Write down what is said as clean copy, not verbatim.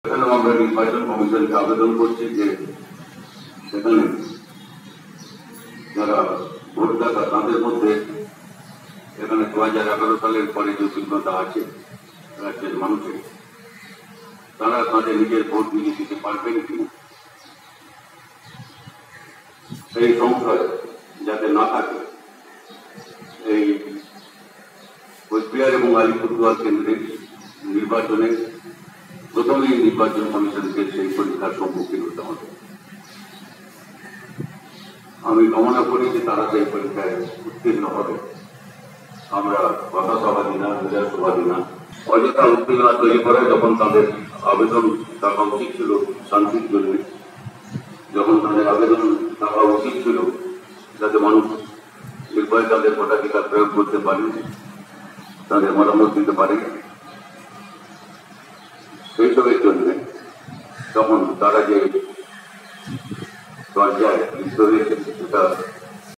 এখানেও আমরা নির্বাচন কমিশনকে আবেদন করছি যে সেখানে যারা ভোটদাতা তাদের মধ্যে এখানে 2011 সালের পরে যে অভিজ্ঞতা আছে রাজ্যের মানুষের, তারা তাদের নিজের ভোট নিজে দিতে পারবেন কিনা সেই সংশয় যাতে না থাকে, এই কোচবিহার এবং আলিপুরদুয়ার কেন্দ্রে নির্বাচনে প্রথমেই নির্বাচন কমিশনকে সেই পরীক্ষার সম্মুখীন হতে হবে। আমি কামনা করি যে তারা সেই পরীক্ষায় উত্তীর্ণ হবে। আমরা কথাসভাদি না, বিধানসভাদি না, অযথা উত্তেজনা তৈরি করে যখন তাদের আবেদন থাকা উচিত ছিল শান্তির জন্য, যখন তাদের আবেদন থাকা উচিত ছিল যাতে মানুষ নির্ভয়ে তাদের ভোটাধিকার প্রয়োগ করতে পারে, তাদের মতামত দিতে পারে, সেইসবের জন্য তখন তারা যে পর্যায়ে লিপ্ত হয়েছে সেটা